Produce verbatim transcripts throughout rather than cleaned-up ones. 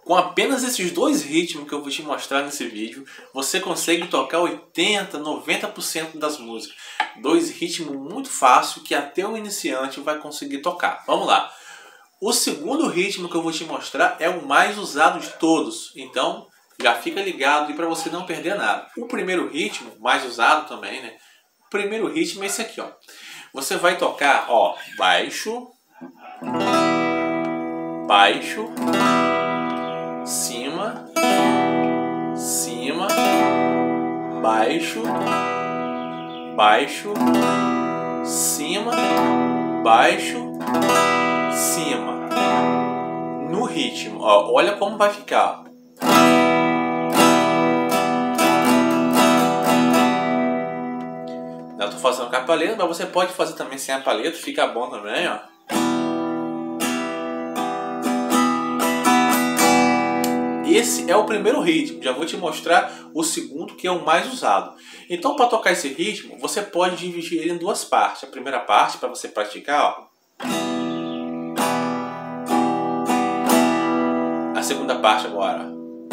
Com apenas esses dois ritmos que eu vou te mostrar nesse vídeo, você consegue tocar oitenta, noventa por cento das músicas. Dois ritmos muito fáceis que até o iniciante vai conseguir tocar. Vamos lá. O segundo ritmo que eu vou te mostrar é o mais usado de todos. Então, já fica ligado e para você não perder nada. O primeiro ritmo, mais usado também, né? O primeiro ritmo é esse aqui, ó. Você vai tocar, ó, baixo, baixo, cima, cima, baixo, baixo, cima, baixo, cima. No ritmo, ó, olha como vai ficar. Eu tô fazendo com a paleta, mas você pode fazer também sem a paleta, fica bom também, ó. Esse é o primeiro ritmo, já vou te mostrar o segundo, que é o mais usado. Então, para tocar esse ritmo, você pode dividir ele em duas partes. A primeira parte, para você praticar, ó. A segunda parte agora.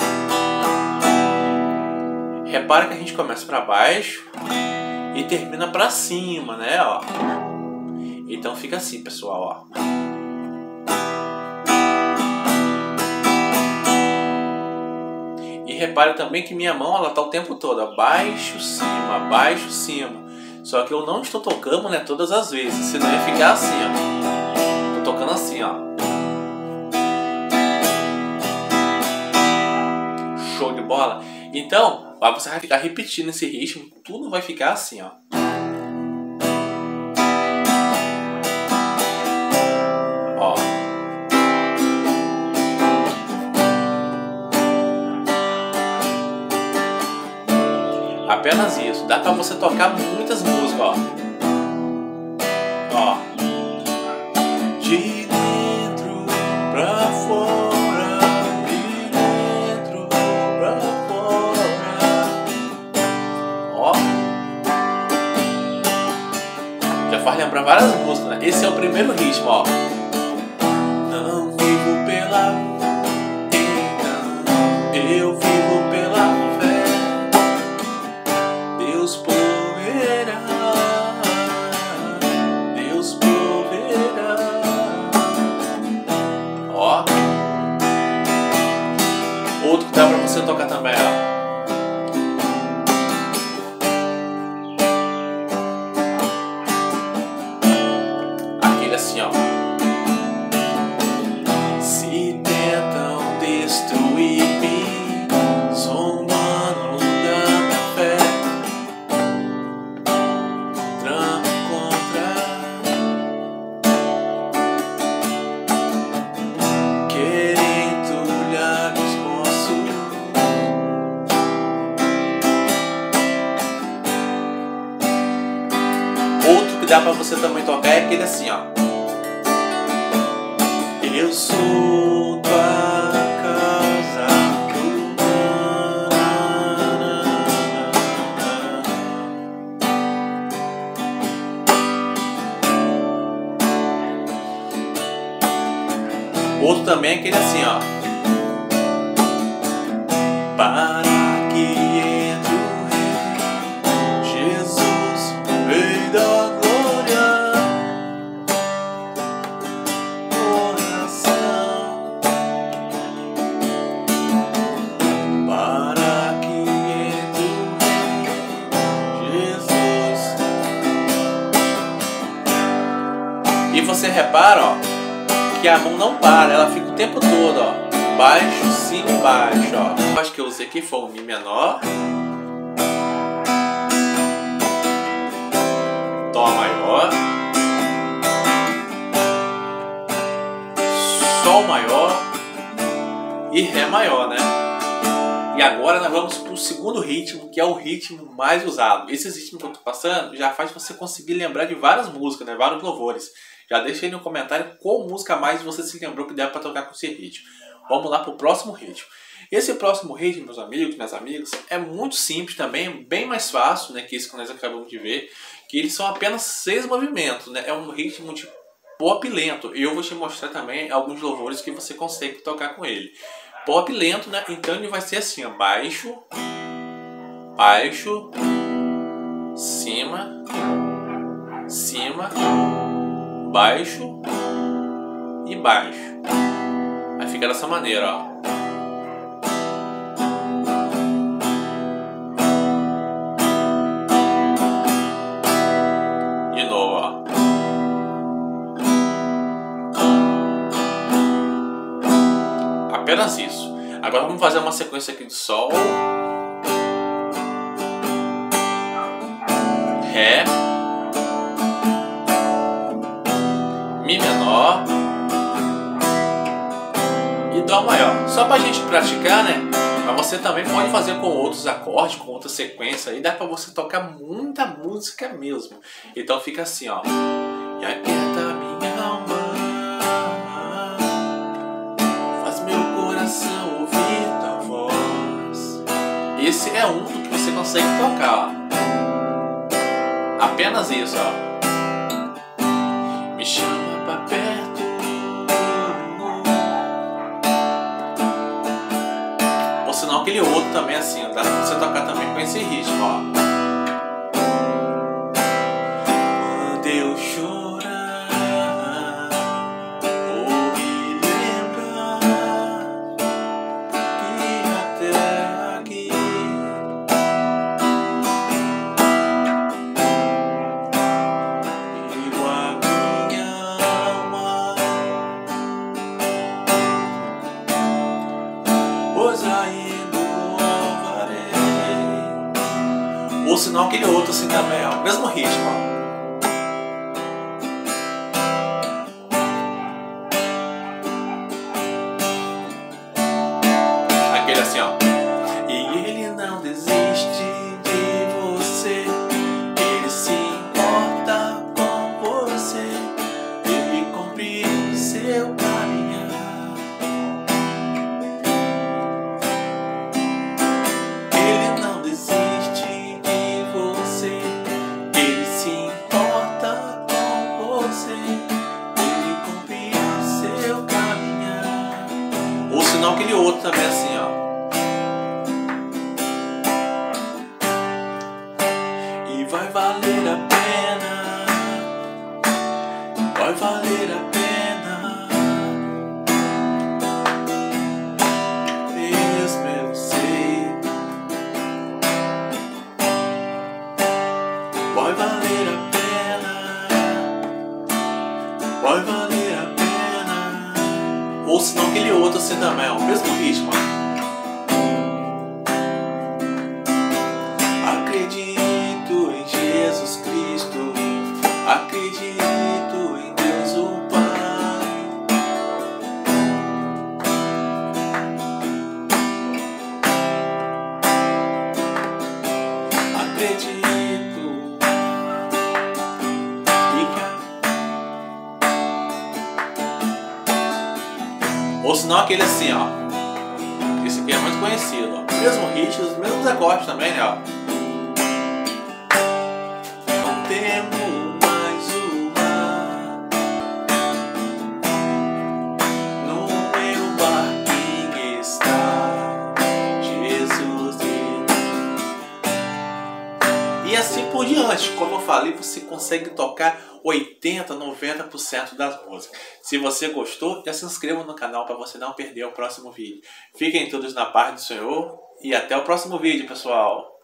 Repara que a gente começa para baixo e termina para cima, né, ó. Então fica assim, pessoal, ó. E repare também que minha mão, ela tá o tempo todo, ó, baixo, cima, baixo, cima. Só que eu não estou tocando, né, todas as vezes, senão ia ficar assim, ó. Tô tocando assim, ó. Show de bola. Então, você vai ficar repetindo esse ritmo, tudo vai ficar assim, ó. Ó. Apenas isso. Dá pra você tocar muitas músicas, ó. Ó. De dentro pra fora, de dentro pra fora. Ó. Já faz lembrar várias músicas, né? Esse é o primeiro ritmo, ó. Não vivo pela então, eu vivo pela fé. Deus proverá, Deus proverá. Ó. Outro que dá pra você tocar também, ó. Aquele assim, ó. Se tentam destruir-me, zombando da minha fé, tramo contra, querem entulhar os moços. Outro que dá pra você também tocar é aquele assim, ó. Eu sou tua casa. Outro também é aquele assim, ó. Para que entre o Rei Jesus, Rei da glória, oração. Para que entre o Rei Jesus. E você repara, ó, que a mão não para, ela fica o tempo todo, ó. Baixo, cima e baixo, ó. Acho que eu usei aqui foi o Mi menor, Dó maior, Sol maior e Ré maior, né? E agora nós vamos para o segundo ritmo, que é o ritmo mais usado. Esses ritmos que eu tô passando já faz você conseguir lembrar de várias músicas, né? Vários louvores. Já deixa aí no comentário qual música mais você se lembrou que deve para tocar com esse ritmo. Vamos lá para o próximo ritmo. Esse próximo ritmo, meus amigos, minhas amigas, é muito simples também, bem mais fácil, né, que esse que nós acabamos de ver, que eles são apenas seis movimentos, né? É um ritmo de pop lento. E eu vou te mostrar também alguns louvores que você consegue tocar com ele. pop lento, né? Então ele vai ser assim, ó, baixo, baixo, cima, cima, baixo e baixo. Aí fica dessa maneira, ó. De novo, ó. Apenas isso. Agora vamos fazer uma sequência aqui de Sol, Ré, Mi menor e Dó maior. Só pra gente praticar, né? Mas você também pode fazer com outros acordes, com outra sequência. Aí dá pra você tocar muita música mesmo. Então fica assim, ó. E aquieta minha alma, faz meu coração ouvir tua voz. Esse é um que você consegue tocar, ó. Apenas isso, ó. Me chama pra perto. Ou senão aquele outro também assim, dá pra você tocar também com esse ritmo, ó. Quando eu chorar ou me lembrar que até aqui vivo a minha alma, pois ainda louvarei. Ou senão aquele outro assim também, ó, mesmo ritmo, ó. Aquele assim, ó. E ele não desiste de você, ele se importa com você, ele cumpre o seu caminhar. Ele não desiste de você, ele se importa com você, ele cumpre o seu caminhar. Ou senão aquele outro também assim, ó. E vai valer a pena, vai valer a pena, mesmo eu sei. Vai valer a pena, vai valer a pena. Ou senão aquele outro assim também, ó, o mesmo ritmo, ó. Acredito em Jesus Cristo, acredito em Deus o Pai, acredito e ca- Ou senão aquele assim, ó. Esse aqui é muito conhecido, ó. Mesmo ritmo, os mesmos acordes também, né, ó. Não temo mais o mar, no meu barquinho está Jesus. E assim por diante. Como eu falei, você consegue tocar oitenta, noventa por cento das músicas. Se você gostou, já se inscreva no canal para você não perder o próximo vídeo. Fiquem todos na paz do Senhor e até o próximo vídeo, pessoal.